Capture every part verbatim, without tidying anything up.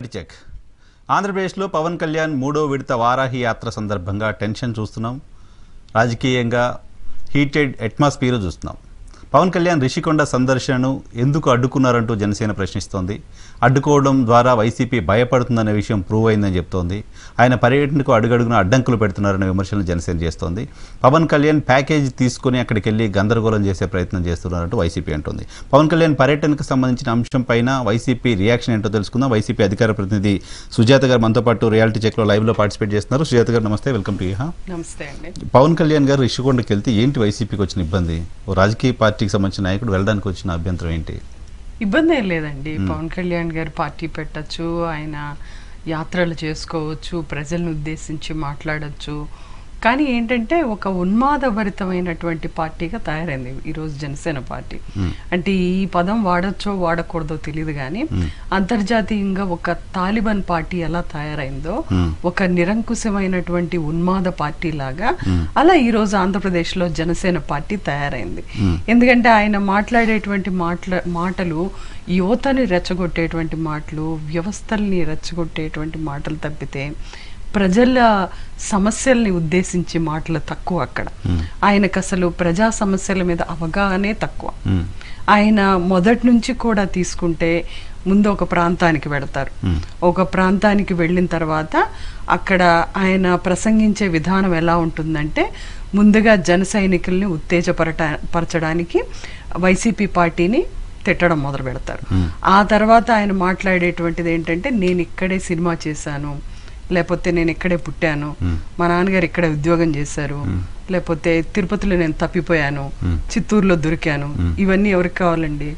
Reality check. ఆంధ్రప్రదేశ్లో పవన్ కళ్యాణ్ మూడో విడత వారాహి యాత్ర సందర్భంగా టెన్షన్ చూస్తున్నాం. రాజకీయంగా హీటెడ్ అట్మాస్ఫియర్ చూస్తున్నాం. పవన్ కళ్యాణ్ రిషికొండ సందర్శనను ఎందుకు అడ్డుకున్నారంటూ జనసేన ప్రశ్నిస్తోంది. అడ్డుకోవడం ద్వారా వైసీపీ భయపడుతుందనే విషయం ప్రూవ్ అయిందని చెప్తోంది. ఆయన పర్యటనకు అడుగడుగున అడ్డంకులు పెడుతున్నారనే విమర్శలు జనసేన చేస్తోంది. పవన్ కళ్యాణ్ ప్యాకేజీ తీసుకుని అక్కడికి వెళ్ళి గందరగోళం చేసే ప్రయత్నం చేస్తున్నారంటూ వైసీపీ అంటుంది. పవన్ కళ్యాణ్ పర్యటనకు సంబంధించిన అంశం పైన వైసీపీ రియాక్షన్ ఏంటో తెలుసుకుందాం. వైసీపీ అధికార ప్రతినిధి సుజాత గారు మనతో పాటు రియాలిటీ చెక్లో లైవ్లో పార్టిసిపేట్ చేస్తున్నారు. సుజాత గారు నమస్తే, వెల్కమ్ టు యూ. నమస్తే అండి. పవన్ కళ్యాణ్ గారు రిషికొండకి వెళ్తే ఏంటి వైసీపీకి వచ్చిన ఇబ్బంది? ఓ రాజకీయ పార్టీకి సంబంధించిన నాయకుడు వెళ్ళడానికి వచ్చిన అభ్యంతరం ఏంటి? ఇబ్బంది ఏం లేదండి. పవన్ కళ్యాణ్ గారు పార్టీ పెట్టచ్చు, ఆయన యాత్రలు చేసుకోవచ్చు, ప్రజలను ఉద్దేశించి మాట్లాడచ్చు. కానీ ఏంటంటే ఒక ఉన్మాదభరితమైనటువంటి పార్టీగా తయారైంది ఈరోజు జనసేన పార్టీ. అంటే ఈ పదం వాడచ్చో వాడకూడదో తెలియదు కానీ అంతర్జాతీయంగా ఒక తాలిబాన్ పార్టీ ఎలా తయారైందో, ఒక నిరంకుశమైనటువంటి ఉన్మాద పార్టీ లాగా అలా ఈరోజు ఆంధ్రప్రదేశ్లో జనసేన పార్టీ తయారైంది. ఎందుకంటే ఆయన మాట్లాడేటువంటి మాటల మాటలు యువతని రెచ్చగొట్టేటువంటి మాటలు, వ్యవస్థల్ని రెచ్చగొట్టేటువంటి మాటలు తప్పితే ప్రజల సమస్యల్ని ఉద్దేశించి మాటలు తక్కువ. అక్కడ ఆయనకు అసలు ప్రజా సమస్యల మీద అవగాహనే తక్కువ. ఆయన మొదటి నుంచి కూడా తీసుకుంటే ముందు ఒక ప్రాంతానికి వెళతారు. ఒక ప్రాంతానికి వెళ్ళిన తర్వాత అక్కడ ఆయన ప్రసంగించే విధానం ఎలా ఉంటుందంటే, ముందుగా జన సైనికుల్ని ఉత్తేజపరట పరచడానికి వైసీపీ పార్టీని తిట్టడం మొదలు పెడతారు. ఆ తర్వాత ఆయన మాట్లాడేటువంటిది ఏంటంటే, నేను ఇక్కడే సినిమా చేశాను, లేకపోతే నేను ఇక్కడే పుట్టాను, మా నాన్నగారు ఇక్కడే ఉద్యోగం చేశారు, లేకపోతే తిరుపతిలో నేను తప్పిపోయాను, చిత్తూరులో దొరికాను. ఇవన్నీ ఎవరికి కావాలండి?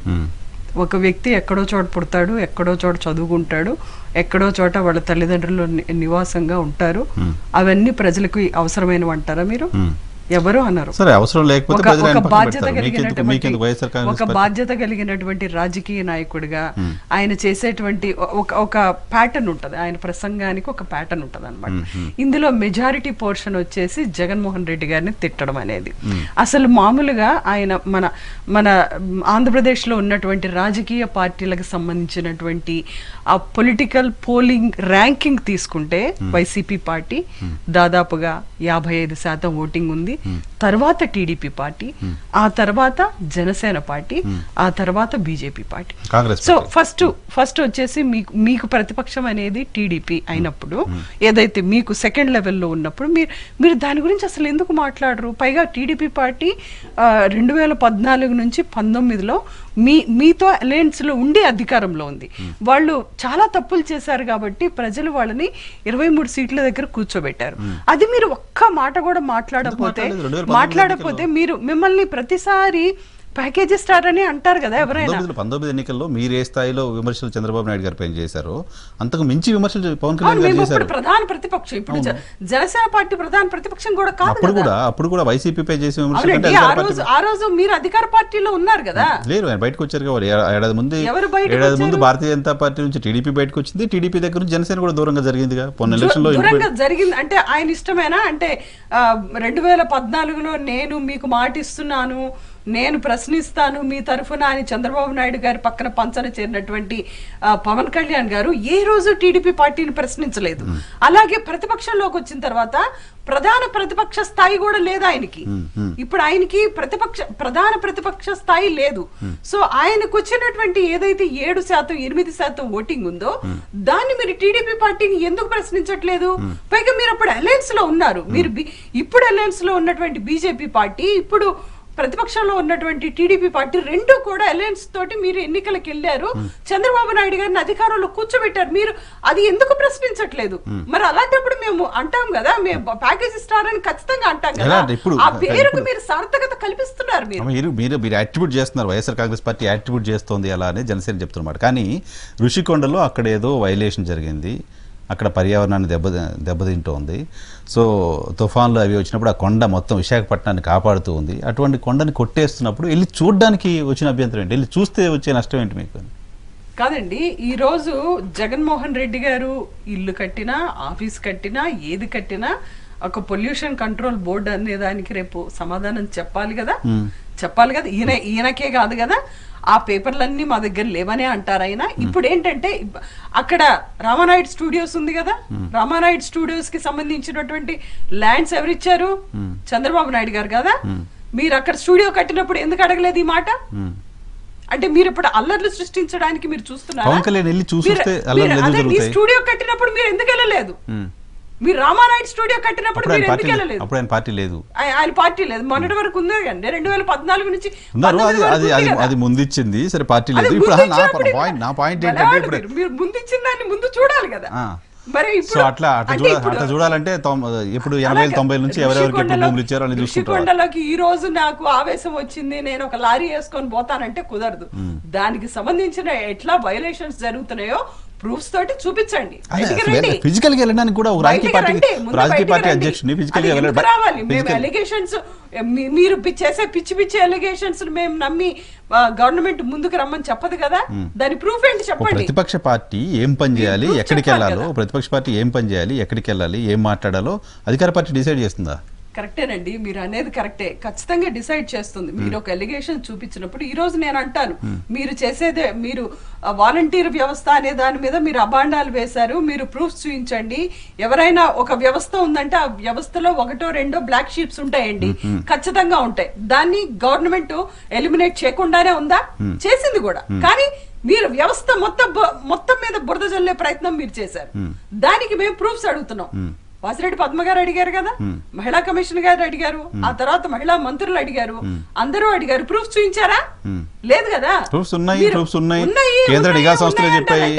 ఒక వ్యక్తి ఎక్కడో చోట పుడతాడు, ఎక్కడో చోట చదువుకుంటాడు, ఎక్కడో చోట వాళ్ళ తల్లిదండ్రులు నివాసంగా ఉంటారు. అవన్నీ ప్రజలకు అవసరమైనవి అంటారా మీరు? ఎవరు అన్నారు. ఒక బాధ్యత కలిగినటువంటి ఒక బాధ్యత కలిగినటువంటి రాజకీయ నాయకుడిగా ఆయన చేసేటువంటి ఒక ఒక ప్యాటర్న్ ఉంటది. ఆయన ప్రసంగానికి ఒక ప్యాటర్న్ ఉంటది అనమాట. ఇందులో మెజారిటీ పోర్షన్ వచ్చేసి జగన్మోహన్ రెడ్డి గారిని తిట్టడం అనేది. అసలు మామూలుగా ఆయన మన మన ఆంధ్రప్రదేశ్ లో ఉన్నటువంటి రాజకీయ పార్టీలకు సంబంధించినటువంటి ఆ పొలిటికల్ పోలింగ్ ర్యాంకింగ్ తీసుకుంటే వైసీపీ పార్టీ దాదాపుగా యాభై ఐదు శాతం ఓటింగ్ ఉంది. తర్వాత టీడీపీ పార్టీ, ఆ తర్వాత జనసేన పార్టీ, ఆ తర్వాత BJP party. So first first వచ్చేసి మీకు మీకు ప్రతిపక్షం అనేది టీడీపీ అయినప్పుడు, ఏదైతే మీకు సెకండ్ లెవెల్లో ఉన్నప్పుడు మీరు మీరు దాని గురించి అసలు ఎందుకు మాట్లాడరు? పైగా టీడీపీ పార్టీ రెండు వేల పద్నాలుగు నుంచి పంతొమ్మిదిలో మీ మీతో అలయన్స్ లో ఉండి అధికారంలో ఉంది. వాళ్ళు చాలా తప్పులు చేశారు కాబట్టి ప్రజలు వాళ్ళని ఇరవై మూడు సీట్ల దగ్గర కూర్చోబెట్టారు. అది మీరు ఒక్క మాట కూడా మాట్లాడకపోతే మాట్లాడకపోతే మీరు మిమ్మల్ని ప్రతిసారి ప్యాకేజీ స్టార్ అని అంటారు కదా ఎవరైనా. పంతొమ్మిది ఎన్నికల్లో మీరు ఏ స్థాయిలో విమర్శలు చంద్రబాబు నాయుడు గారి పైన చేశారు, అంతకు మించి విమర్శలు పవన్ కళ్యాణ్ గారు చేశారు. ప్రధాన ప్రతిపక్షం ఇప్పుడు జనసేన పార్టీ ప్రధాన ప్రతిపక్షం కూడా కాదు. అప్పుడు కూడా అప్పుడు కూడా వైసీపీ పై చేసే విమర్శలు. ఆ రోజు మీరు అధికార పార్టీలో ఉన్నారు కదా. లేరు, ఆయన బయటకు వచ్చారు కదా ఏడాది ముందు. ఏడాది ముందు భారతీయ జనతా పార్టీ నుంచి టీడీపీ బయటకు వచ్చింది, టీడీపీ దగ్గర నుంచి జనసేన కూడా దూరంగా జరిగిందిగా. పొన్న ఎలక్షన్ లో దూరంగా జరిగింది అంటే ఆయన ఇష్టమేనా? అంటే రెండు వేల పద్నాలుగులో నేను మీకు మాటిస్తున్నాను, నేను ప్రశ్నిస్తాను మీ తరఫున అని చంద్రబాబు నాయుడు గారి పక్కన పంచన చేరినటువంటి పవన్ కళ్యాణ్ గారు ఏ రోజు టీడీపీ పార్టీని ప్రశ్నించలేదు. అలాగే ప్రతిపక్షంలోకి వచ్చిన తర్వాత ప్రధాన ప్రతిపక్ష స్థాయి కూడా లేదు ఆయనకి. ఇప్పుడు ఆయనకి ప్రతిపక్ష ప్రధాన ప్రతిపక్ష స్థాయి లేదు. సో ఆయనకు వచ్చినటువంటి ఏదైతే ఏడు శాతం ఎనిమిది శాతం ఓటింగ్ ఉందో దాన్ని మీరు టీడీపీ పార్టీని ఎందుకు ప్రశ్నించట్లేదు? పైగా మీరు అప్పుడు అలయన్స్ లో ఉన్నారు. మీరు ఇప్పుడు అలయన్స్ లో ఉన్నటువంటి బీజేపీ పార్టీ, ఇప్పుడు ప్రతిపక్షంలో ఉన్నటువంటి టీడీపీ పార్టీ, రెండు కూడా అలయన్స్ తోటి మీరు ఎన్నికలకు వెళ్ళారు, చంద్రబాబు నాయుడు గారిని అధికారంలో కూర్చోబెట్టారు. మీరు అది ఎందుకు ప్రశ్నించట్లేదు? మరి అలాంటప్పుడు మేము అంటాం కదా, మేము ప్యాకేజీ స్టార్ అని ఖచ్చితంగా అంటాం కదా. ఆ పేరుకు మీరు సార్థకత కల్పిస్తున్నారు. మీరు మీరు మీరు యాట్రిబ్యూట్ చేస్తున్నారు, వైఎస్ఆర్ కాంగ్రెస్ పార్టీ యాట్రిబ్యూట్ చేస్తోంది అలా అని జనసేన చెప్తున్నమాట. కానీ ఋషికొండలో అక్కడ ఏదో వైలేషన్ జరిగింది, అక్కడ పర్యావరణాన్ని దెబ్బ దెబ్బతింటోంది. సో తుఫాన్లు అవి వచ్చినప్పుడు ఆ కొండ మొత్తం విశాఖపట్నాన్ని కాపాడుతూ ఉంది. అటువంటి కొండని కొట్టేస్తున్నప్పుడు వెళ్ళి చూడడానికి వచ్చిన అభ్యంతరం ఏంటి? వెళ్ళి చూస్తే వచ్చే నష్టం ఏంటి మీకు? కాదండి, ఈ రోజు జగన్మోహన్ రెడ్డి గారు ఇల్లు కట్టినా, ఆఫీస్ కట్టినా, ఏది కట్టినా ఒక పొల్యూషన్ కంట్రోల్ బోర్డు అనే దానికి రేపు సమాధానం చెప్పాలి కదా. చెప్పాలి కదా. ఈయన ఈయనకే కాదు కదా, ఆ పేపర్లన్నీ మా దగ్గర లేవనే అంటారు ఆయన. ఇప్పుడు ఏంటంటే అక్కడ రామానాయుడు స్టూడియోస్ ఉంది కదా, రామానాయుడు స్టూడియోస్ కి సంబంధించినటువంటి ల్యాండ్స్ ఎవరిచ్చారు? చంద్రబాబు నాయుడు గారు కదా. మీరు అక్కడ స్టూడియో కట్టినప్పుడు ఎందుకు అడగలేదు ఈ మాట? అంటే మీరు ఇప్పుడు అల్లర్లు సృష్టించడానికి మీరు చూస్తున్నారు. స్టూడియో కట్టినప్పుడు మీరు ఎందుకు వెళ్ళలేదు? మీరు రామానాయుడు స్టూడియో కట్టినప్పుడు మీరు ఎందుకు వెళ్ళలేదు? అప్పుడు ఆయన పార్టీ లేదు, ఆయన పార్టీ లేదు. మొన్నటి వరకు ఉంది కానీ రెండు వేల పద్నాలుగు నుంచి అది ముందిచ్చింది. సరే పార్టీ లేదు. నా పాయింట్ ఏంటంటే మీరు ముందిచ్చిన దాన్ని ముందు చూడాలి కదా. మరి సో అట్లా అట్లా అట్లా చూడాలంటే ఇప్పుడు ఎనభై తొంభై నుంచి ఎవరెవరికి ఎప్పుడు భూములు ఇచ్చారో అని ఋషికొండలోకి ఈ రోజు నాకు ఆవేశం వచ్చింది, నేను ఒక లారీ వేసుకొని పోతానంటే కుదరదు. దానికి సంబంధించిన ఎట్లా వయలేషన్స్ జరుగుతున్నాయో ప్రూఫ్స్ తోటి చూపించండి. ఫిజికల్ గా వెళ్ళడానికి కూడా రాజకీయ పార్టీ రాజకీయ పార్టీ అధ్యక్షుడిని ఫిజికల్ గా వెళ్ళాలి. రావాలి. మేము ఎలిగేషన్స్ మీరు చేసే పిచ్చి పిచ్చి ఎలిగేషన్స్ మేము నమ్మి గవర్నమెంట్ ముందుకు రమ్మని చెప్పదు కదా, దాని ప్రూఫ్ ఏంటి చెప్పండి. ప్రతిపక్ష పార్టీ ఏం పని చేయాలి, ఎక్కడికి వెళ్ళాలో, ప్రతిపక్ష పార్టీ ఏం పని చేయాలి, ఎక్కడికి వెళ్ళాలి, ఏం మాట్లాడాలో అధికార పార్టీ డిసైడ్ చేస్తుందా? కరెక్టేనండి, మీరు అనేది కరెక్టే, ఖచ్చితంగా డిసైడ్ చేస్తుంది. మీరు ఒక ఎలిగేషన్ చూపించినప్పుడు ఈ రోజు నేను అంటాను, మీరు చేసేదే మీరు వాలంటీర్ వ్యవస్థ అనే దాని మీద మీరు అభాండాలు వేశారు, మీరు ప్రూఫ్స్ చూపించండి. ఎవరైనా ఒక వ్యవస్థ ఉందంటే ఆ వ్యవస్థలో ఒకటో రెండో బ్లాక్ షీప్స్ ఉంటాయండి, ఖచ్చితంగా ఉంటాయి. దాన్ని గవర్నమెంట్ ఎలిమినేట్ చేయకుండానే ఉందా? చేసింది కూడా. కానీ మీరు వ్యవస్థ మొత్తం మొత్తం మీద బురద జల్లే ప్రయత్నం మీరు చేశారు. దానికి మేము ప్రూఫ్స్ అడుగుతున్నాం. వాసిరెడ్డి పద్మ గారు అడిగారు కదా, మహిళా కమిషన్ గారు అడిగారు, ఆ తర్వాత మహిళా మంత్రులు అడిగారు, అందరూ అడిగారు. ప్రూఫ్స్ చూపించారా? లేదు కదా. ప్రూఫ్స్ ఉన్నాయి, ప్రూఫ్స్ ఉన్నాయి. కేంద్ర నిఘా సంస్థలు చెప్పాయి.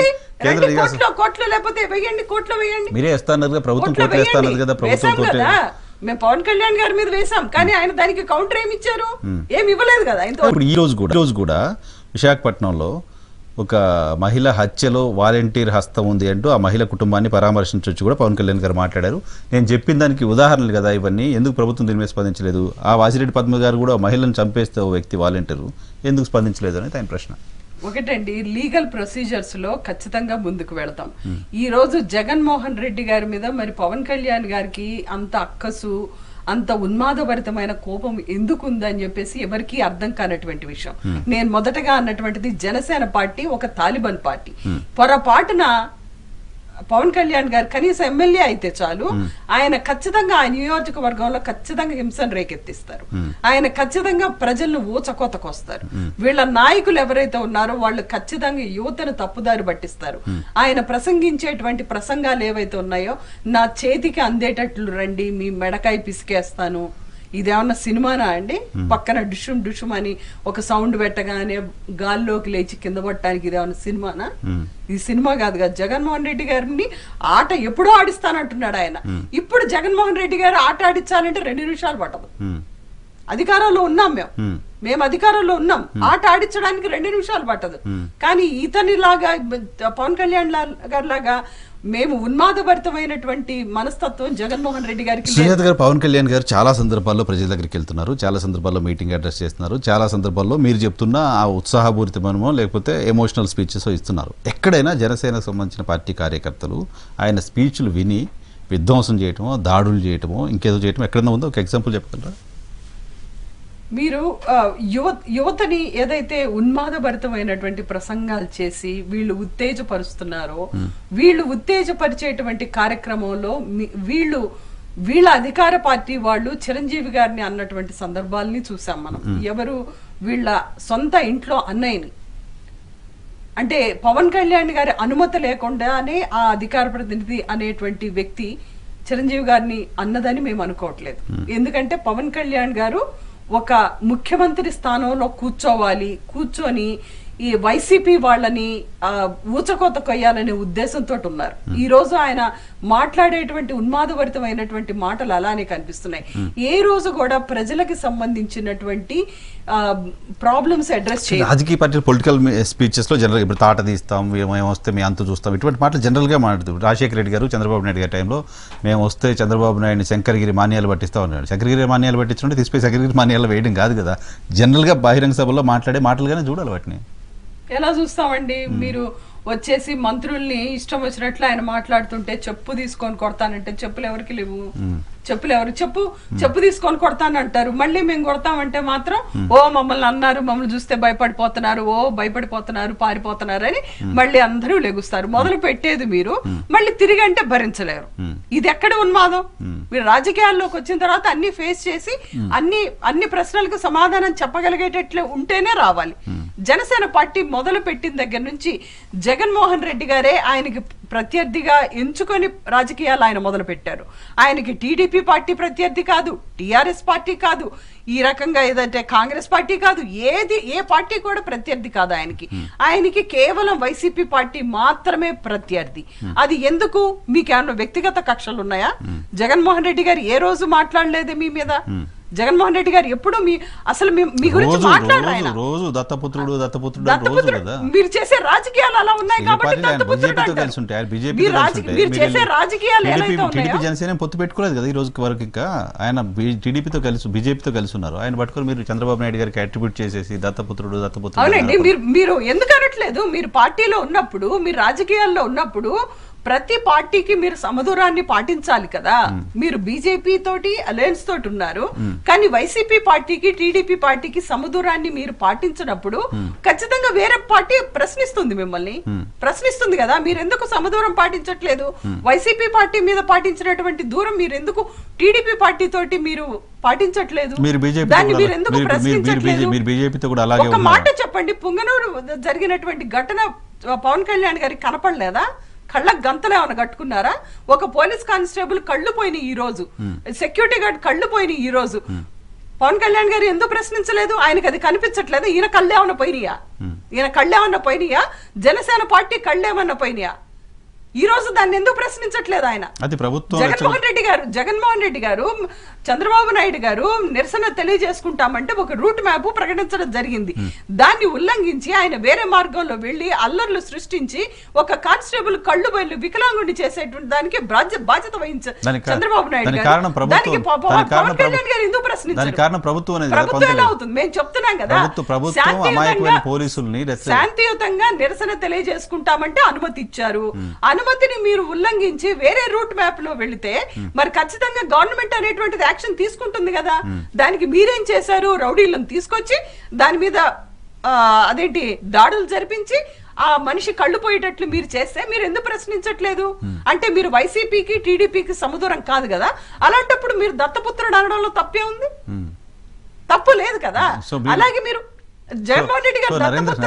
కోర్టులో లేకపోతే వేయండి, కోర్టులో వేయండి. మీరే ఇస్తాన్నారు, ప్రభుత్వం కోర్టు ఇస్తాను కదా. ప్రభుత్వం కోర్టు మేము పవన్ కళ్యాణ్ గారి మీద వేసాం, కానీ ఆయన దానికి కౌంటర్ ఏమి ఇచ్చారు? ఏమి ఇవ్వలేదు కదా. ఇప్పుడు ఈ రోజు కూడా ఈ రోజు కూడా విశాఖపట్నంలో ఒక మహిళ హత్యలో వాలంటీర్ హస్తం ఉంది అంటూ ఆ మహిళ కుటుంబాన్ని పరామర్శించవచ్చు కూడా పవన్ కళ్యాణ్ గారు మాట్లాడారు. నేను చెప్పిన దానికి ఉదాహరణలు కదా ఇవన్నీ. ఎందుకు ప్రభుత్వం దీని మీద స్పందించలేదు? ఆ వాసిరెడ్డి పద్మ గారు కూడా మహిళను చంపేస్తే ఓ వ్యక్తి వాలంటీరు ఎందుకు స్పందించలేదు అనేది ఆయన ప్రశ్న. ఒకటండి, లీగల్ ప్రొసీజర్స్ లో ఖచ్చితంగా ముందుకు వెళతాం. ఈ రోజు జగన్మోహన్ రెడ్డి గారి మీద మరి పవన్ కళ్యాణ్ గారికి అంత అక్కసు, అంత ఉన్మాదభరితమైన కోపం ఎందుకు ఉందని చెప్పేసి ఎవరికి అర్థం కానటువంటి విషయం. నేను మొదటగా అన్నటువంటిది జనసేన పార్టీ ఒక తాలిబాన్ పార్టీ. పొరపాటున పవన్ కళ్యాణ్ గారు కనీసం ఎమ్మెల్యే అయితే చాలు, ఆయన ఖచ్చితంగా ఆ నియోజకవర్గంలో ఖచ్చితంగా హింసను రేకెత్తిస్తారు. ఆయన ఖచ్చితంగా ప్రజలను ఊచకోతకొస్తారు. వీళ్ళ నాయకులు ఎవరైతే ఉన్నారో వాళ్ళు ఖచ్చితంగా యువతను తప్పుదారి పట్టిస్తారు. ఆయన ప్రసంగించేటువంటి ప్రసంగాలు ఏవైతే ఉన్నాయో, నా చేతికి అందేటట్లు రండి, మీ మెడకాయ పిసికేస్తాను, ఇదేమన్నా సినిమానా అండి? పక్కన డుషుం డుషుం అని ఒక సౌండ్ పెట్టగానే గాల్లోకి లేచి కింద పట్టడానికి ఇదేమన్నా సినిమానా? ఇది సినిమా కాదు కదా. జగన్మోహన్ రెడ్డి గారిని ఆట ఎప్పుడో ఆడిస్తానంటున్నాడు ఆయన. ఇప్పుడు జగన్మోహన్ రెడ్డి గారు ఆట ఆడించాలంటే రెండు నిమిషాలు పట్టదు. అధికారంలో ఉన్నాం మేము మేము అధికారంలో ఉన్నాం. ఆట ఆడించడానికి రెండు నిమిషాలు పట్టదు. కానీ ఇతని లాగా పవన్ కళ్యాణ్ గారి లాగా మేము ఉన్మాదభరితమైనటువంటి మనస్తత్వం జగన్మోహన్ రెడ్డి గారికి. సుజాత గారు, పవన్ కళ్యాణ్ గారు చాలా సందర్భాల్లో ప్రజల దగ్గరికి వెళ్తున్నారు, చాలా సందర్భాల్లో మీటింగ్ అడ్రస్ చేస్తున్నారు, చాలా సందర్భాల్లో మీరు చెప్తున్న ఆ ఉత్సాహపూరితమనమో లేకపోతే ఎమోషనల్ స్పీచెస్ ఇస్తున్నారు. ఎక్కడైనా జనసేనకు సంబంధించిన పార్టీ కార్యకర్తలు ఆయన స్పీచ్లు విని విధ్వంసం చేయటమో, దాడులు చేయటమో, ఇంకేదో చేయటమో ఎక్కడైనా ఉందో ఒక ఎగ్జాంపుల్ చెప్పగలరా? మీరు యువ యువతని ఏదైతే ఉన్మాదభరితమైనటువంటి ప్రసంగాలు చేసి వీళ్ళు ఉత్తేజపరుస్తున్నారో, వీళ్ళు ఉత్తేజపరిచేటువంటి కార్యక్రమంలో వీళ్ళు వీళ్ళ అధికార పార్టీ వాళ్ళు చిరంజీవి గారిని అన్నటువంటి సందర్భాలని చూసాం మనం. ఎవరు? వీళ్ళ సొంత ఇంట్లో అన్నయ్యని. అంటే పవన్ కళ్యాణ్ గారి అనుమతి లేకుండానే ఆ అధికార ప్రతినిధి అనేటువంటి వ్యక్తి చిరంజీవి గారిని అన్నదని మేము అనుకోవట్లేదు. ఎందుకంటే పవన్ కళ్యాణ్ గారు ఒక ముఖ్యమంత్రి స్థానంలో కూర్చోవాలి, కూర్చొని ఈ వైసీపీ వాళ్ళని ఊచకోత కొయ్యాలనే ఉద్దేశంతో ఉన్నారు. ఈ రోజు ఆయన మాట్లాడేటువంటి ఉన్మాదభరితమైనటువంటి మాటలు అలానే కనిపిస్తున్నాయి. ఏ రోజు కూడా ప్రజలకు సంబంధించినటువంటి ప్రాబ్లమ్స్ అడ్రస్ చేయాలి. రాజకీయ పార్టీ పొలిటికల్ స్పీచెస్ లో జనరల్ ఇప్పుడు తాట తీస్తాం, మేము వస్తే మేము అంత చూస్తాం, ఇటువంటి మాటలు జనరల్ గా మాట్లాడుతారు. రాజశేఖర రెడ్డి గారు చంద్రబాబు నాయుడు గారి టైంలో మేము వస్తే చంద్రబాబు నాయుడిని శంకరగిరి మాన్యాలు పట్టిస్తా ఉన్నాడు. శంకరగిరి మాన్యాలు పట్టించుకుంటే తీసుకుపోయి శంకరగిరి మాన్యాలు వేయడం కాదు కదా. జనరల్ గా బహిరంగ సభలో మాట్లాడే మాటలుగానే చూడాలి వాటిని. ఎలా చూస్తామండి? మీరు వచ్చేసి మంత్రుల్ని ఇష్టం వచ్చినట్లు ఆయన మాట్లాడుతుంటే చెప్పు తీసుకొని కొడతానంటే చెప్పులు ఎవరికి లేవు. చెప్పులు ఎవరు చెప్పు చెప్పు తీసుకొని కొడతాను అంటారు, మళ్ళీ మేము కొడతామంటే మాత్రం ఓ మమ్మల్ని అన్నారు, మమ్మల్ని చూస్తే భయపడిపోతున్నారు, ఓ భయపడిపోతున్నారు, పారిపోతున్నారు అని మళ్ళీ అందరూ లెగుస్తారు. మొదలు పెట్టేది మీరు, మళ్ళీ తిరిగి అంటే భరించలేరు. ఇది ఎక్కడ ఉన్మాదం? మీరు రాజకీయాల్లోకి వచ్చిన తర్వాత అన్ని ఫేస్ చేసి అన్ని అన్ని ప్రశ్నలకు సమాధానం చెప్పగలిగేటట్లు ఉంటేనే రావాలి. జనసేన పార్టీ మొదలు పెట్టిన దగ్గర నుంచి జగన్మోహన్ రెడ్డి గారే ఆయనకి ప్రత్యర్థిగా ఎంచుకొని రాజకీయాలు ఆయన మొదలు పెట్టారు. ఆయనకి టీడీపీ పార్టీ ప్రత్యర్థి కాదు, టీఆర్ఎస్ పార్టీ కాదు, ఈ రకంగా ఏదంటే కాంగ్రెస్ పార్టీ కాదు, ఏది ఏ పార్టీ కూడా ప్రత్యర్థి కాదు ఆయనకి. ఆయనకి కేవలం వైసీపీ పార్టీ మాత్రమే ప్రత్యర్థి. అది ఎందుకు? మీకు ఏమన్నా వ్యక్తిగత కక్షలు ఉన్నాయా? జగన్మోహన్ రెడ్డి గారు ఏ రోజు మాట్లాడలేదు మీ మీద. జగన్మోహన్ రెడ్డి గారు ఎప్పుడు మీ అసలు మీ గురించి మాట్లాడారు. ఆయన రోజు దత్తపుత్రుడు దత్తపుత్రుడు మీరు చేసే రాజకీయాలు అలా ఉన్నాయి కాబట్టి మీరు చేసే రాజకీయాలు టీడీపీ జనసేన పొత్తు పెట్టుకోలేదు కదా ఈ రోజు వరకు. ఇంకా ఆయన టీడీపీతో కలిసి బీజేపీతో కలిసి ఉన్నారు. ఆయన పట్టుకొని మీరు చంద్రబాబు నాయుడు గారికి అట్రిబ్యూట్ చేసేసి దత్తపుత్రుడు దత్తపుత్రుడు. అవునండి, మీరు మీరు ఎందుకు అనట్లేదు? మీరు పార్టీలో ఉన్నప్పుడు, మీరు రాజకీయాల్లో ఉన్నప్పుడు ప్రతి పార్టీకి మీరు సమదూరాన్ని పాటించాలి కదా. మీరు బీజేపీ తోటి అలయన్స్ తోటి ఉన్నారు, కానీ వైసీపీ పార్టీకి టీడీపీ పార్టీకి సమదూరాన్ని మీరు పాటించినప్పుడు ఖచ్చితంగా వేరే పార్టీ ప్రశ్నిస్తుంది, మిమ్మల్ని ప్రశ్నిస్తుంది కదా. మీరు ఎందుకు సమదూరం పాటించట్లేదు? వైసీపీ పార్టీ మీద పాటించినటువంటి దూరం మీరు ఎందుకు టీడీపీ పార్టీ తోటి మీరు పాటించట్లేదు? దాన్ని మీరు ఎందుకు ప్రశ్నించట్లేదు? ఒక మాట చెప్పండి, పుంగనూరు జరిగినటువంటి ఘటన పవన్ కళ్యాణ్ గారికి కనపడలేదా? కళ్ళకు గంతలు ఏమైనా కట్టుకున్నారా? ఒక పోలీస్ కానిస్టేబుల్ కళ్ళు పోయినాయి ఈ రోజు, సెక్యూరిటీ గార్డ్ కళ్ళు పోయినాయి ఈ రోజు. పవన్ కళ్యాణ్ గారు ఎందుకు ప్రశ్నించలేదు? ఆయనకు అది కనిపించట్లేదు. ఈయన కళ్ళు ఏమన్నా పోయినాయా? ఈయన కళ్ళు ఏమన్నా పోయినాయా? జనసేన పార్టీ కళ్ళు ఏమన్నా పోయినాయా? ఈ రోజు దాన్ని ఎందుకు ప్రశ్నించట్లేదు ఆయన? అది ప్రభుత్వం. జగన్మోహన్ రెడ్డి గారు జగన్మోహన్ రెడ్డి గారు చంద్రబాబు నాయుడు గారు నిరసన తెలియజేసుకుంటామంటే ఒక రూట్ మ్యాప్ ప్రకటించడం జరిగింది. దాన్ని ఉల్లంఘించి ఆయన వేరే మార్గంలో వెళ్లి అల్లర్లు సృష్టించి ఒక కానిస్టేబుల్ కళ్ళు బయలు వికలాంగుని చేసేటువంటి దానికి బాధ్యత వహించారు చంద్రబాబు నాయుడు గారు. దానికి పవన్ కళ్యాణ్ గారు ఎందుకు ప్రశ్నించారు? ప్రభుత్వం అవుతుంది. మేము చెప్తున్నాం కదా, శాంతియుతంగా నిరసన తెలియజేసుకుంటామంటే అనుమతి ఇచ్చారు. అనుమతిని మీరు ఉల్లంఘించి వేరే రూట్ మ్యాప్ లో వెళితే మరి ఖచ్చితంగా గవర్నమెంట్ అనేటువంటిది యాక్షన్ తీసుకుంటుంది కదా. దానికి మీరేం చేశారు? రౌడీలను తీసుకొచ్చి దాని మీద అదేంటి దాడులు జరిపించి ఆ మనిషి కళ్ళు పోయేటట్లు మీరు చేస్తే మీరు ఎందుకు ప్రశ్నించట్లేదు? అంటే మీరు వైసీపీకి టీడీపీకి సమదూరం కాదు కదా. అలాంటప్పుడు మీరు దత్తపుత్రుడు అనడంలో తప్పే ఉంది? తప్పు లేదు కదా. అలాగే మీరు జగన్మోహన్ రెడ్డి గారు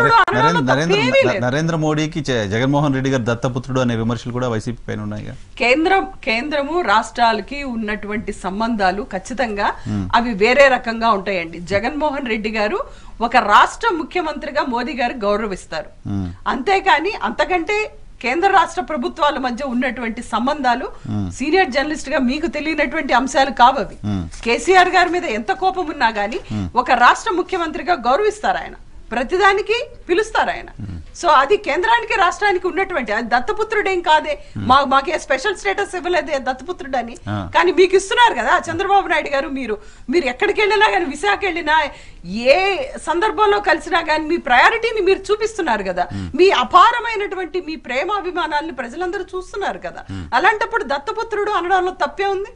నరేంద్ర మోడీకి జగన్మోహన్ రెడ్డి గారు దత్తపుత్రుడు అనే విమర్శలు కూడా వైసీపీ పైన ఉన్నాయి. కేంద్రం కేంద్రము రాష్ట్రాలకి ఉన్నటువంటి సంబంధాలు ఖచ్చితంగా అవి వేరే రకంగా ఉంటాయండి. జగన్మోహన్ రెడ్డి గారు ఒక రాష్ట్ర ముఖ్యమంత్రిగా మోదీ గారు గౌరవిస్తారు, అంతేకాని అంతకంటే కేంద్ర రాష్ట్ర ప్రభుత్వాల మధ్య ఉన్నటువంటి సంబంధాలు సీనియర్ జర్నలిస్ట్ గా మీకు తెలియనటువంటి అంశాలు కావవి. కేసీఆర్ గారి మీద ఎంత కోపం ఉన్నా గానీ ఒక రాష్ట్ర ముఖ్యమంత్రిగా గౌరవిస్తారు ఆయన, ప్రతిదానికి పిలుస్తారు ఆయన. సో అది కేంద్రానికి రాష్ట్రానికి ఉన్నటువంటి దత్తపుత్రుడేం కాదే. మా మాకే స్పెషల్ స్టేటస్ ఇవ్వలేదే దత్తపుత్రుడు అని, కానీ మీకు ఇస్తున్నారు కదా చంద్రబాబు నాయుడు గారు. మీరు మీరు ఎక్కడికి వెళ్ళినా కానీ, విశాఖ వెళ్ళినా, ఏ సందర్భంలో కలిసినా కానీ మీ ప్రయారిటీని మీరు చూపిస్తున్నారు కదా. మీ అపారమైనటువంటి మీ ప్రేమాభిమానాన్ని ప్రజలందరూ చూస్తున్నారు కదా. అలాంటప్పుడు దత్తపుత్రుడు అనడంలో తప్పే ఉంది?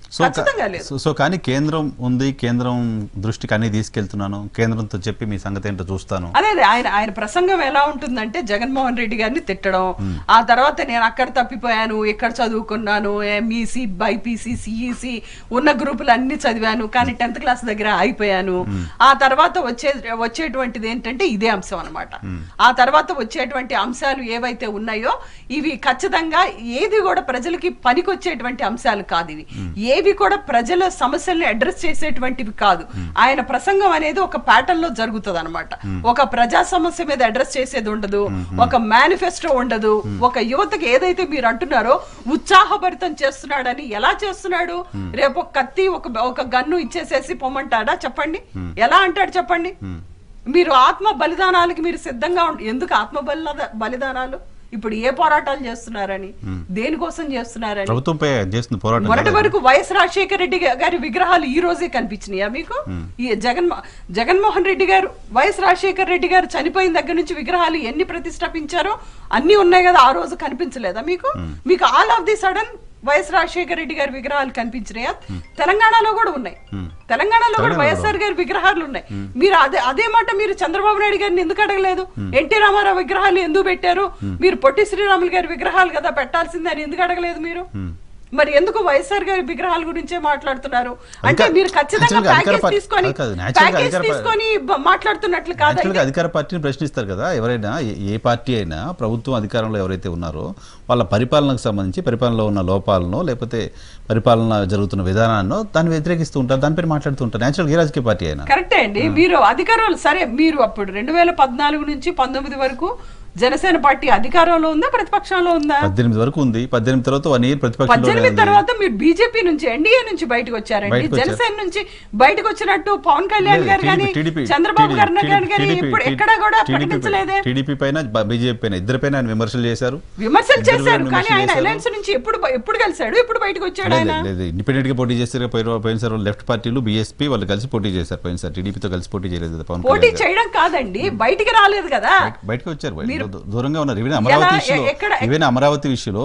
సో కానీ కేంద్రం ఉంది, కేంద్రం దృష్టికి అన్ని తీసుకెళ్తున్నాను, కేంద్రంతో చెప్పి మీ సంగతి ఏంటో చూస్తాను. అదే ఆయన ఆయన ప్రసంగం ఎలా ఉంటుందంటే జగన్మోహన్ రెడ్డి గారిని తిట్టడం, ఆ తర్వాత నేను అక్కడ తప్పిపోయాను, ఇక్కడ చదువుకున్నాను, ఎంఈసి బైపీసీ సిఈసి ఉన్న గ్రూపులు అన్ని చదివాను, కానీ టెన్త్ క్లాస్ దగ్గర అయిపోయాను. ఆ తర్వాత వచ్చే వచ్చేటువంటిది ఏంటంటే ఇదే అంశం అనమాట. ఆ తర్వాత వచ్చేటువంటి అంశాలు ఏవైతే ఉన్నాయో ఇవి ఖచ్చితంగా ఏది కూడా ప్రజలకి పనికొచ్చేటువంటి అంశాలు కాదు. ఇవి ఏవి కూడా ప్రజల సమస్యల్ని అడ్రస్ చేసేటువంటివి కాదు. ఆయన ప్రసంగం అనేది ఒక ప్యాటర్న్ లో జరుగుతుంది అనమాట. ఒక ప్రజా సమస్య మీద అడ్రస్ చేసేది ఉండదు, ఒక మేనిఫెస్టో ఉండదు. ఒక యువతకి ఏదైతే మీరు అంటున్నారో ఉత్సాహభరితం చేస్తున్నాడని, ఎలా చేస్తున్నాడు? రేపు ఒక కత్తి ఒక ఒక గన్ను ఇచ్చేసేసి పొమ్మంటాడా? చెప్పండి, ఎలా అంటాడు చెప్పండి? మీరు ఆత్మ బలిదానాలకి మీరు సిద్ధంగా ఎందుకు ఆత్మ బలి బలిదానాలు? ఇప్పుడు ఏ పోరాటాలు చేస్తున్నారని, దేనికోసం చేస్తున్నారని? మొదటి వరకు వైఎస్ రాజశేఖర రెడ్డి గారి విగ్రహాలు ఈ రోజే కనిపించినాయా మీకు? ఈ జగన్ జగన్మోహన్ రెడ్డి గారు వైఎస్ రాజశేఖర రెడ్డి గారు చనిపోయిన దగ్గర నుంచి విగ్రహాలు ఎన్ని ప్రతిష్ఠాపించారో అన్ని ఉన్నాయి కదా, ఆ రోజు కనిపించలేదా మీకు? మీకు all of the sudden YS Rajasekhara Reddy గారి విగ్రహాలు కనిపించినాయా? తెలంగాణలో కూడా ఉన్నాయి, తెలంగాణలో కూడా వైఎస్ఆర్ గారి విగ్రహాలు ఉన్నాయి. మీరు అదే అదే మాట మీరు చంద్రబాబు నాయుడు గారిని ఎందుకు అడగలేదు? ఎన్టీ రామారావు విగ్రహాలు ఎందుకు పెట్టారు? మీరు పొట్టి శ్రీరాములు గారి విగ్రహాలు కదా పెట్టాల్సిందే అని ఎందుకు అడగలేదు మీరు? మరి ఎందుకు వైఎస్ఆర్ గారి విగ్రహాల గురించే మాట్లాడుతున్నారు? అంటే మీరు ఖచ్చితంగా ప్యాకేజ్ తీసుకొని ప్యాకేజ్ తీసుకొని మాట్లాడుతున్నట్లు కాదు. అధికార పార్టీని ప్రశ్నిస్తారు కదా ఎవరైనా, ఏ పార్టీ అయినా ప్రభుత్వం అధికారంలో ఎవరైతే ఉన్నారో వాళ్ళ పరిపాలనకు సంబంధించి పరిపాలనలో ఉన్న లోపాలను లేకపోతే పరిపాలన జరుగుతున్న విధానాన్ని దాన్ని వ్యతిరేకిస్తూ ఉంటారు, దానిపైన మాట్లాడుతూ ఉంటారు. నేచురల్ ఏ రాజకీయ పార్టీ అయినా కరెక్టే అండి. మీరు అధికారులు సరే, మీరు అప్పుడు రెండు వేల పద్నాలుగు నుంచి పంతొమ్మిది వరకు జనసేన పార్టీ అధికారంలో ఉందా ప్రతిపక్షంలో ఉందా? పద్దెనిమిది వరకు ఉంది. పద్దెనిమిది తర్వాత వన్ ఇయర్ ప్రతిపక్షంలో. పద్దెనిమిది తర్వాత మీరు బీజేపీ నుంచి ఎన్డీఏ నుంచి బయటకు వచ్చారండి. జనసేన నుంచి బయటకు వచ్చినట్టు పవన్ కళ్యాణ్ గారు కానీ చంద్రబాబు గారు కానీ ఇప్పుడు ఎక్కడా కూడా ప్రకటించలేదే. టీడీపీ పైన బీజేపీ పైన ఇద్దరు పైన ఆయన విమర్శలు చేశారు విమర్శలు చేశారు కానీ ఆయన అలయన్స్ నుంచి ఎప్పుడు ఎప్పుడు కలిశాడు, ఎప్పుడు బయటకు వచ్చాడు? ఆయన ఇండిపెండెంట్ గా పోటీ చేస్తారు. పోయినసారి లెఫ్ట్ పార్టీలు బీఎస్పీ వాళ్ళు కలిసి పోటీ చేశారు. పోయినసారి టీడీపీతో కలిసి పోటీ చేయలేదు. పవన్ పోటీ చేయడం కాదండి, బయటికి రాలేదు కదా, బయటకు వచ్చారు, దూరంగా ఉన్నారు. ఈవెన్ అమరావతి ఇష్యూలో ఈవెన్ అమరావతి ఇష్యూలో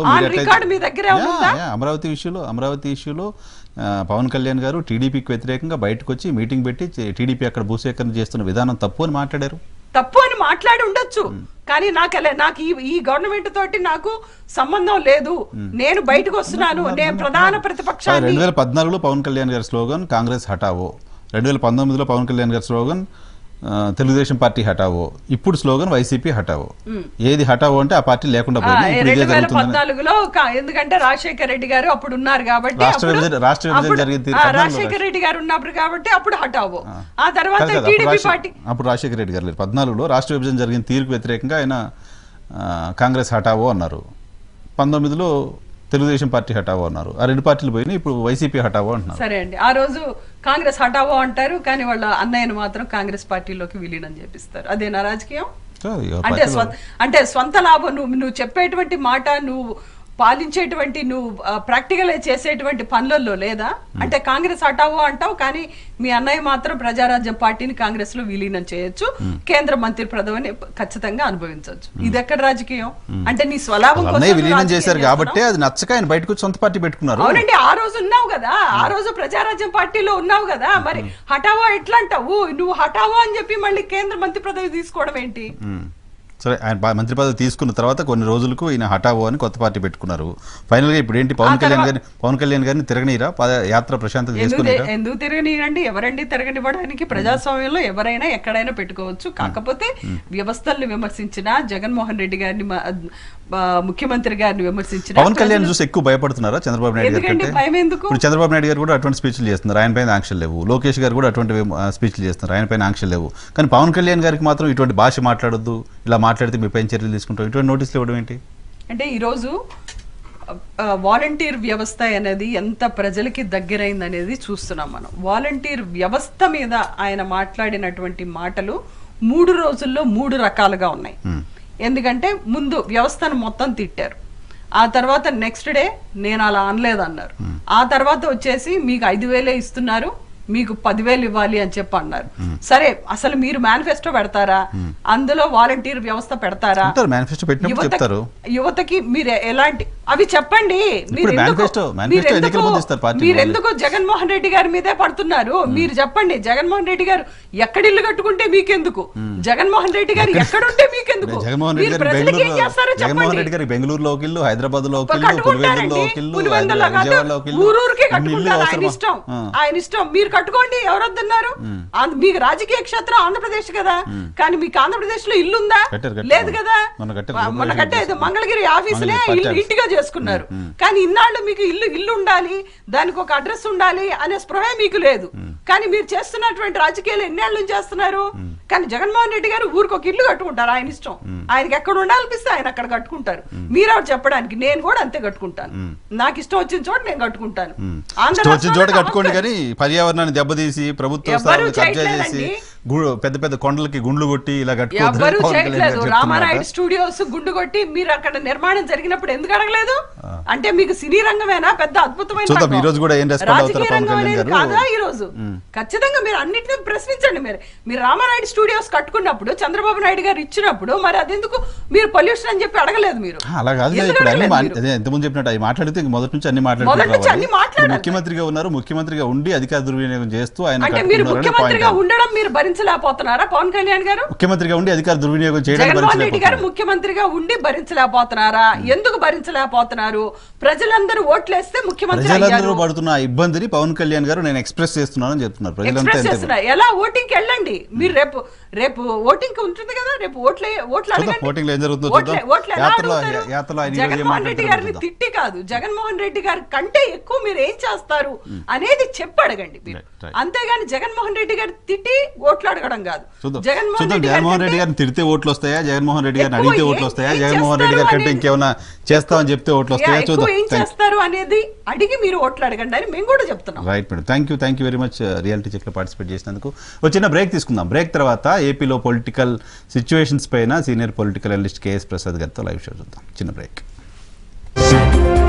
అమరావతి ఇష్యూలో అమరావతి ఇష్యూలో పవన్ కళ్యాణ్ గారు టీడీపీకి వ్యతిరేకంగా బయటకు వచ్చి మీటింగ్ పెట్టి టీడీపీ అక్కడ భూసేకరణ చేస్తున్న విధానం తప్పు అని మాట్లాడారు. తప్పు అని మాట్లాడి ఉండొచ్చు కానీ నాకు నాకు ఈ గవర్నమెంట్ తోటి నాకు సంబంధం లేదు, నేను బయటకు వస్తున్నాను, నేను ప్రధాన ప్రతిపక్షాన్ని. రెండు వేల పద్నాలుగులో పవన్ కళ్యాణ్ గారి స్లోగన్ కాంగ్రెస్ హటావో, రెండు వేల పంతొమ్మిదిలో పవన్ కళ్యాణ్ గారి స్లోగన్ తెలుగుదేశం పార్టీ హటావో, ఇప్పుడు స్లోగన్ వైసీపీ హటావో. ఏది హటావో అంటే ఆ పార్టీ లేకుండా పద్నాలుగులో ఎందుకంటే రాజశేఖర రెడ్డి గారు అప్పుడు ఉన్నారు కాబట్టి, రాష్ట్ర విభజన రాష్ట్ర విభజన జరిగింది రాజశేఖర రెడ్డి గారు ఉన్నప్పుడు కాబట్టి అప్పుడు హటావో. ఆ తర్వాత టీడీపీ పార్టీ అప్పుడు రాజశేఖర రెడ్డి గారు లేదు. పద్నాలుగులో రాష్ట్ర విభజన జరిగిన తీరుకు వ్యతిరేకంగా ఆయన కాంగ్రెస్ హటావో అన్నారు. పంతొమ్మిదిలో తెలుగుదేశం పార్టీ హటావో అన్నారు. ఆ రెండు పార్టీలు పోయినాయి, ఇప్పుడు వైసీపీ హటావో అంటున్నారు. సరే అండి, ఆ రోజు కాంగ్రెస్ హటావో అంటారు కానీ వాళ్ళ అన్నయ్యను మాత్రం కాంగ్రెస్ పార్టీలోకి విలీనం చేపిస్తారు. అదేనా రాజకీయం? అంటే అంటే స్వంత లాభం, నువ్వు నువ్వు చెప్పేటువంటి మాట, నువ్వు పాలించేటువంటి, నువ్వు ప్రాక్టికల్ చేసేటువంటి పనులలో లేదా? అంటే కాంగ్రెస్ హటావో అంటావు కానీ మీ అన్నయ్య మాత్రం ప్రజారాజ్యం పార్టీని కాంగ్రెస్ లో విలీనం చేయొచ్చు, కేంద్ర మంత్రి పదవిని ఖచ్చితంగా అనుభవించవచ్చు. ఇది ఎక్కడ రాజకీయం? అంటే నీ స్వలాభం విలీనం చేశారు కాబట్టి అది నచ్చక ఆయన బయటకు సొంత పార్టీ పెట్టుకున్నారు. అవునండి, ఆ రోజు ఉన్నావు కదా, ఆ రోజు ప్రజారాజ్యం పార్టీలో ఉన్నావు కదా, మరి హటావో ఎట్లా అంటావు? నువ్వు హటావో అని చెప్పి మళ్ళీ కేంద్ర మంత్రి పదవి తీసుకోవడం ఏంటి? సరే, ఆయన మంత్రి పదవి తీసుకున్న తర్వాత కొన్ని రోజులకు ఈయన హటావో అని కొత్త పార్టీ పెట్టుకున్నారు. ఫైనల్ గా ఇప్పుడు ఏంటి, పవన్ కళ్యాణ్ గారిని పవన్ కళ్యాణ్ గారిని తిరగనీరా, యాత్ర ప్రశాంతంగా చేసుకునేరా? ఎందుకు తిరగనీరండి? ఎవరండి తిరగనివ్వడానికి? ప్రజాస్వామ్యంలో ఎవరైనా ఎక్కడైనా పెట్టుకోవచ్చు. కాకపోతే వ్యవస్థలను విమర్శించిన, జగన్మోహన్ రెడ్డి గారిని ముఖ్యమంత్రి గారిని విమర్శించిన పవన్ కళ్యాణ్ చూసి ఎక్కువ భయపడుతున్నారా చంద్రబాబు నాయుడు గారు కంటే? భయం ఎందుకు? ఇప్పుడు చంద్రబాబు నాయుడు గారు కూడా అటువంటి స్పీచ్లు చేస్తున్నారు, ఆయన పైన ఆంక్షలు లేవు. లోకేష్ గారు కూడా అటువంటి స్పీచ్లు చేస్తున్నారు, ఆయన పైన ఆంక్షలు లేవు. కానీ పవన్ కళ్యాణ్ గారికి మాత్రం ఇటువంటి భాష మాట్లాడొద్దు, ఇలా మాట్లాడితే మీ పైన చర్యలు తీసుకుంటాం, ఇటువంటి నోటీసులు ఇవ్వడం ఏంటి? అంటే ఈరోజు వాలంటీర్ వ్యవస్థ అనేది ఎంత ప్రజలకి దగ్గరైంది అనేది చూస్తున్నాం మనం. వాలంటీర్ వ్యవస్థ మీద ఆయన మాట్లాడినటువంటి మాటలు మూడు రోజుల్లో మూడు రకాలుగా ఉన్నాయి. ఎందుకంటే ముందు వ్యవస్థను మొత్తం తిట్టారు, ఆ తర్వాత నెక్స్ట్ డే నేను అలా అనలేదన్నారు, ఆ తర్వాత వచ్చేసి మీకు ఐదు వేలే ఇస్తున్నారు, మీకు పదివేలు ఇవ్వాలి అని చెప్పి అన్నారు. సరే, అసలు మీరు మేనిఫెస్టో పెడతారా? అందులో వాలంటీర్ వ్యవస్థ పెడతారా? యువతకి మీరు ఎలాంటి అవి చెప్పండి. మీరు ఎందుకు జగన్మోహన్ రెడ్డి గారి మీదే పడుతున్నారు? మీరు చెప్పండి. జగన్మోహన్ రెడ్డి గారు ఎక్కడిల్లు కట్టుకుంటే మీకెందుకు? జగన్మోహన్ రెడ్డి గారు ఎక్కడుంటే మీకెందుకు? జగన్మోహన్ రెడ్డి గారు బెంగళూరులో ఇల్లు, హైదరాబాద్ లో ఊరూరికి కట్టుకుంటారు. ఆయన ఇష్టం, ఆయన ఇష్టం. మీరు కట్టుకోండి, ఎవరు వద్దన్నారు? మీకు రాజకీయ క్షేత్రం ఆంధ్రప్రదేశ్ కదా, కానీ మీకు ఆంధ్రప్రదేశ్ లో ఇల్లు ఉందా? లేదు కదా. మొన్న కట్టేది మంగళగిరి ఆఫీసులే ఇంటిగా చేసుకున్నారు. కానీ ఇన్నాళ్ళు మీకు ఇల్లు ఇల్లు ఉండాలి, దానికి ఒక అడ్రస్ ఉండాలి అనే స్పృహ మీకు లేదు. కానీ మీరు చేస్తున్నటువంటి రాజకీయాలు ఎన్నేళ్ళ నుంచి చేస్తున్నారు? కానీ జగన్మోహన్ రెడ్డి గారు ఊరికి ఒక ఇల్లు కట్టుకుంటారు, ఆయన ఇష్టం. ఆయనకి ఎక్కడ ఉండాలనిపిస్తే ఆయన అక్కడ కట్టుకుంటారు. మీరెవరు చెప్పడానికి? నేను కూడా అంతే కట్టుకుంటాను, నాకు ఇష్టం వచ్చిన చోట నేను కట్టుకుంటాను. పర్యావరణాన్ని దెబ్బతీసి ప్రభుత్వం పెద్ద పెద్ద కొండలకి గుండ్లు కొట్టి ఇలా కట్టుకోవద్దు. రామారాయుడు స్టూడియోస్ గుండు కొట్టి మీరు అక్కడ నిర్మాణం జరిగినప్పుడు ఎందుకు అడగలేదు? అంటే మీకు సినీ రంగమేనా పెద్ద అద్భుతమైన చూద్దాం రంగం? ఈ రోజు కూడా ఏం రెస్పాండ్ అవుతారో రాజకీయ పవన్ రంగం కళ్యాణ్ అనేది గారు. కాదా ఈ రోజు? ఖచ్చితంగా మీరు అన్నిటిని ప్రశ్నించండి. మీరు మీరు రామానాయుడు స్టూడియోస్ కట్టుకున్నప్పుడు చంద్రబాబు నాయుడు గారు ఇచ్చినప్పుడు మరి అదెందుకు మీరు పొల్యూషన్ అని చెప్పి అడగలేదు మీరు? ఆ, అలా కాదు ఎందుకు ఇప్పుడు అన్ని అడగలేదు మా- మీరు? అదే ఎంతమంది చెప్పినట్టు అవి మాట్లాడితే ఇంక మొదటి నుంచి అన్ని మొదటి నుంచి అన్ని మాట్లాడుతున్నారు. మాట్లాడాలి. ముఖ్యమంత్రిగా ఉన్నారు, ముఖ్యమంత్రిగా ఉండి అధికార దుర్వినియోగం చేస్తూ ఆయన అంటే మీరు కట్టుకున్నారనే ముఖ్యమంత్రిగా point. ఉండడం మీరు భరించలేకపోతున్నారా పవన్ కళ్యాణ్ గారు? ముఖ్యమంత్రిగా ఉండి అధికార దుర్వినియోగం చేయడానికి జగన్మోహన్ రెడ్డి గారు భరించలేకపోతున్నారు. ముఖ్యమంత్రిగా ఉండి భరించలేకపోతున్నారా? ఎందుకు భరించలేకపోతున్నారు? ప్రజలందరూ ఓట్లేస్తే ముఖ్యమంత్రి ప్రజలందరూ అయ్యారు. పడుతున్న ఆ ఇబ్బందిని పవన్ కళ్యాణ్ గారు నేను ఎక్స్ప్రెస్ చేస్తున్నానని చెప్తున్నారు. ప్రజలంతా ఎక్స్ప్రెస్ ఎంత చేస్తున్నా ఎలా ఓటింగ్ కి వెళ్ళండి మీరు. రేపు రేపు ఓటింగ్ ఉంటుంది కదా, రేపు ఓట్లే ఓట్లు చూద్దాం అడగండి. ఓటింగ్ లో ఏం జరుగుతుందో ఓట్లే- చూద్దాం. ఓట్లు ఎలా యాత్రలో అడుగుతారు? యాత్రలో ఆయన ఈ రోజు ఏం జగన్మోహన్ రెడ్డి మాట్లాడతారో గారిని చూద్దాం. తిట్టి కాదు, జగన్మోహన్ రెడ్డి గారి కంటే ఎక్కువ మీరు ఏం చేస్తారు అనేది చెప్పి అడగండి మీరు. Right, right. అంతేగాని జగన్మోహన్ రెడ్డి గారి తిట్టి ఓట్లు అడగడం కాదు. చూద్దాం జగన్మోహన్ చూద్దాం రెడ్డి జగన్మోహన్ గారి రెడ్డి కంటే గారిని తిడితే ఓట్లు వస్తాయా, జగన్మోహన్ రెడ్డి గారిని ఎక్కువ అడిగితే ఏం- ఓట్లు వస్తాయా, ఏం జగన్మోహన్ రెడ్డి గారి చేస్తారు కంటే అనేది- ఇంకేమైనా చేస్తామని చెప్తే ఓట్లు వస్తాయా ఎక్కువ చూద్దాం. ఏం చేస్తారు అనేది అడిగి మీరు ఓట్లు అడగండి అని మేము కూడా చెప్తున్నాం. Right madam, thank you thank you very much reality చెక్లో పార్టిసిపేట్ చేసినందుకు. ఒక చిన్న బ్రేక్ తీసుకుందాం. బ్రేక్ తర్వాత ఏపీలో పొలిటికల్ సిచ్యువేషన్స్ పైన senior political analyst KS Prasad గారితో లైవ్ షో చూద్దాం. చిన్న బ్రేక్.